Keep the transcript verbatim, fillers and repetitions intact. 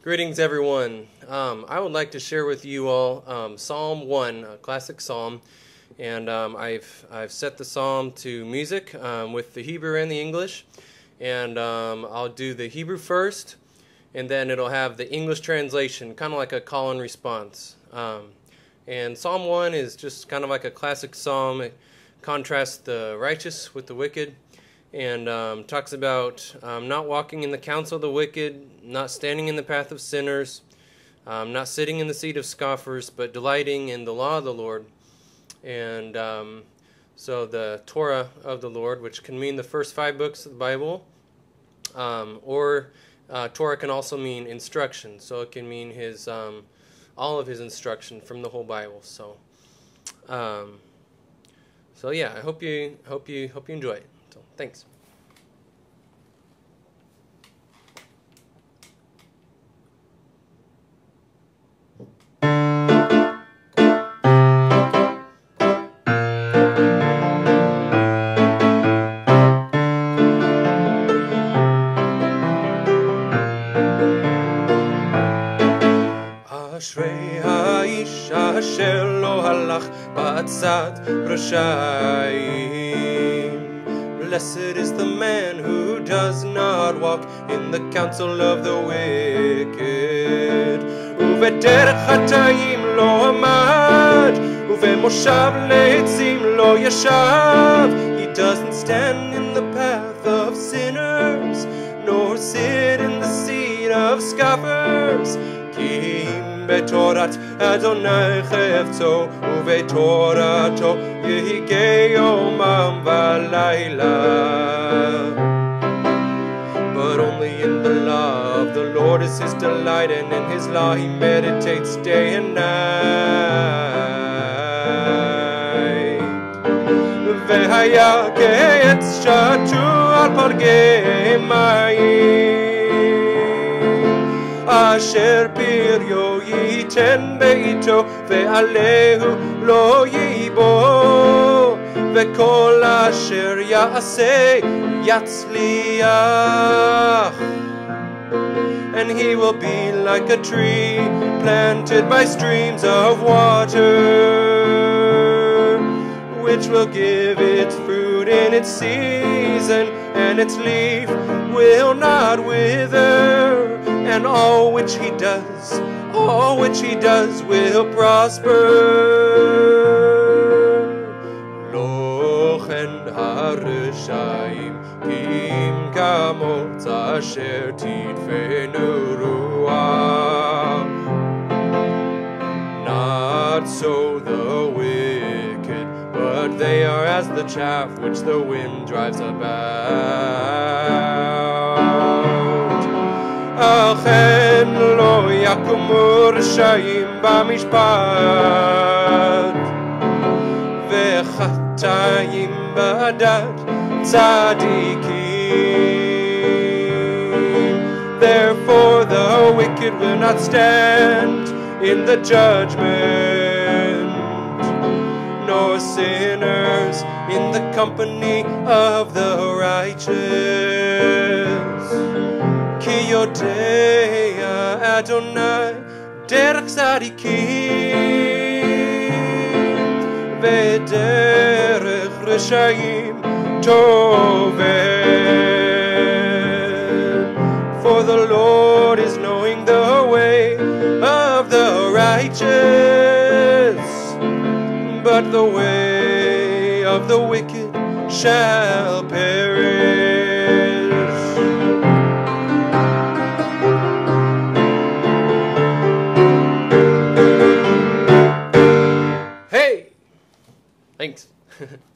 Greetings, everyone. Um, I would like to share with you all um, Psalm one, a classic psalm, and um, I've I've set the psalm to music um, with the Hebrew and the English, and um, I'll do the Hebrew first, and then it'll have the English translation, kind of like a call and response. Um, and Psalm one is just kind of like a classic psalm. It contrasts the righteous with the wicked, and um, talks about um, not walking in the counsel of the wicked, not standing in the path of sinners, um, not sitting in the seat of scoffers, but delighting in the law of the Lord. And um, so the Torah of the Lord, which can mean the first five books of the Bible, um, or uh, Torah can also mean instruction. So it can mean his um, all of his instruction from the whole Bible. So, um, so yeah, I hope you hope you hope you enjoy it. So thanks. אשרי האיש אשר לא הלך בעצת רשעים. Blessed is the man who does not walk in the counsel of the wicked. ובדרך חטאים לא עמד, ובמושב לעצים לא ישב. He doesn't stand in the path of sinners, nor sit in the seat of scoffers. כי בתורת אדוני חפצו, ובתורתו יהגה יומם ולילה. But only in the law of the Lord is his delight, and in his law he meditates day and night. והיה כעץ שתול על פלגי מים, אשר פריו ייתן בעתו, ועליהו לא ייבוא, וכל אשר יעשה יצליח. And he will be like a tree planted by streams of water, which will give its fruit in its season, and its leaf will not wither. And all which he does, all which he does will prosper. לא כן הרשעים, כי אם כמוץ אשר תדפנו רוח. Not so the wicked, but they are as the chaff which the wind drives about. אכן לא יקומו רשעים במשפט, וחטאים בדת צדיקים. Therefore the wicked will not stand in the judgment, nor sinners in the company of the righteous. כי יודע אדוני דרך צדיקים, ודרך רשעים תאבד. For the Lord is knowing the way of the righteous, but the way of the wicked shall perish. Thanks.